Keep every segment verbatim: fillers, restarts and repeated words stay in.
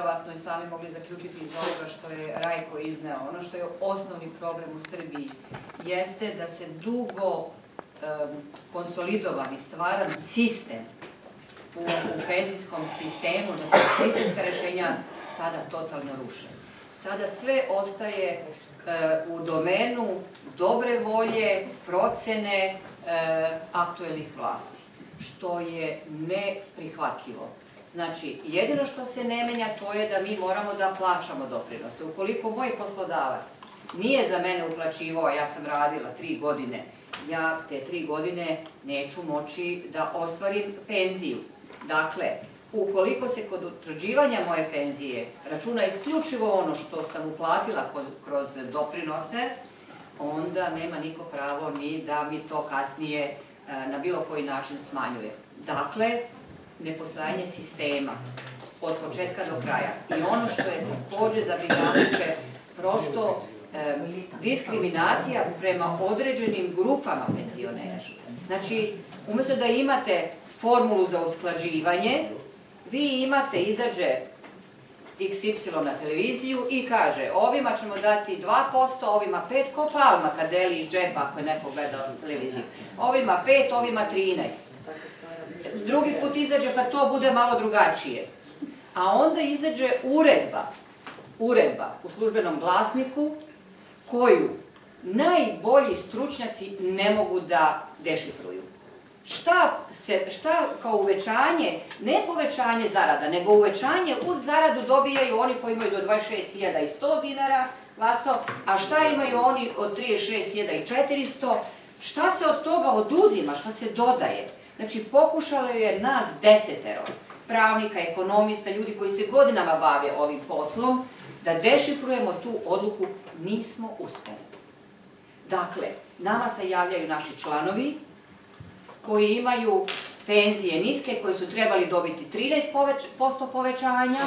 verovatno i sami mogli zaključiti iz ovoga što je Rajko izneo, ono što je osnovni problem u Srbiji jeste da se dugo konsolidovan i stvaran sistem u penzijskom sistemu, znači sistemska rešenja sada totalno ruše. Sada sve ostaje u domenu dobre volje, procene aktuelnih vlasti, što je neprihvatljivo. Znači, jedino što se ne menja to je da mi moramo da plaćamo doprinose. Ukoliko moj poslodavac nije za mene uplaćivao, ja sam radila tri godine, ja te tri godine neću moći da ostvarim penziju. Dakle, ukoliko se kod utvrđivanja moje penzije računa isključivo ono što sam uplatila kroz doprinose, onda nema niko pravo ni da mi to kasnije na bilo koji način smanjuje. Dakle, nepostojanje sistema od početka do kraja i ono što je takođe zabrinjavajuće, prosto diskriminacija prema određenim grupama penzionera. Znači, umjesto da imate formulu za usklađivanje, vi imate, izađe iks ipsilon na televiziju i kaže ovima ćemo dati dva posto, ovima pet, ko Palma kad deli iz džepa ako je neko gledao televiziju. Ovima pet, ovima trinaest. Drugi put izađe pa to bude malo drugačije. A onda izađe uredba, uredba u službenom glasniku koju najbolji stručnjaci ne mogu da dešifruju. Šta kao uvećanje, ne povećanje zarada, nego uvećanje uz zaradu dobijaju oni koji imaju do dvadeset šest hiljada sto dinara glaso, a šta imaju oni od trideset šest hiljada četiristo, šta se od toga oduzima, šta se dodaje. Znači, pokušalo je nas desetero, pravnika, ekonomista, ljudi koji se godinama bave ovim poslom, da dešifrujemo tu odluku, nismo uspeli. Dakle, nama se javljaju naši članovi, koji imaju penzije niske, koji su trebali dobiti trinaest posto povećanja,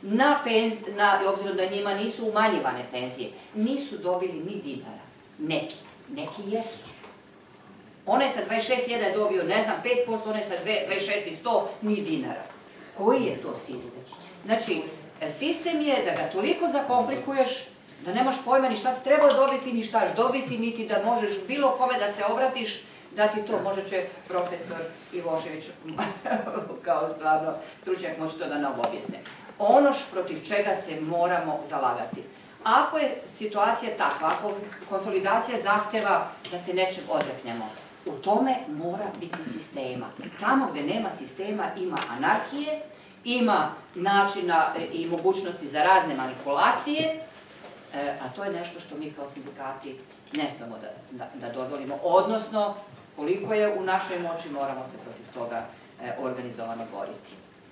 obzirom da njima nisu umanjivane penzije, nisu dobili ni dinara. Neki, neki jesu. Onaj sa dvadeset šest hiljada je dobio, ne znam, pet posto, onaj sa dvadeset šest i sto, ni dinara. Koji je to sistem? Znači, sistem je da ga toliko zakomplikuješ, da nemaš pojma ni šta si trebao dobiti, ni šta ćeš dobiti, niti da možeš bilo kome da se obratiš, da ti to možda će profesor Ivošević kao stvarno stručnjak moći to da nam objasne. Ono protiv čega se moramo zalagati. Ako je situacija takva, ako konsolidacija zahteva da se nečeg odreknemo, u tome mora biti sistema. Tamo gde nema sistema ima anarhije, ima načina i mogućnosti za razne manipulacije, a to je nešto što mi kao sindikati ne smemo da dozvolimo, odnosno koliko je u našoj moći moramo se protiv toga organizovano boriti.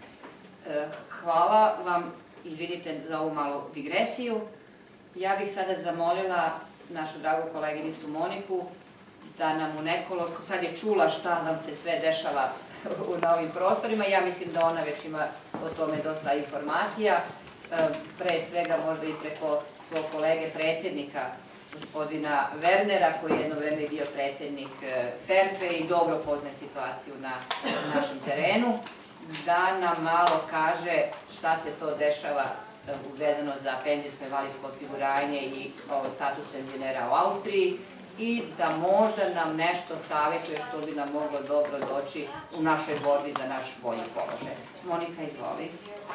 Hvala vam, izvinite za ovu malu digresiju. Ja bih sada zamolila našu dragu koleginicu Moniku da nam u nekoliko, sad je čula šta nam se sve dešava na ovim prostorima, ja mislim da ona već ima o tome dosta informacija, pre svega možda i preko svog kolege predsjednika gospodina Wernera, koji je jedno vreme bio predsjednik Ferpe i dobro poznaje situaciju na našem terenu, da nam malo kaže šta se to dešava vezano za penzijsko i invalidsko osiguranje i status penzionera u Austriji i da možda nam nešto savjetuje što bi nam moglo dobro doći u našoj borbi za naš bolji položaj. Monika, izvoli.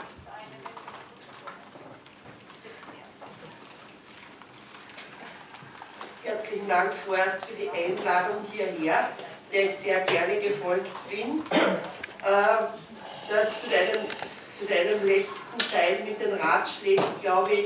Herzlichen Dank vorerst für die Einladung hierher, der ich sehr gerne gefolgt bin. Das zu deinem, zu deinem letzten Teil mit den Ratschlägen, glaube ich,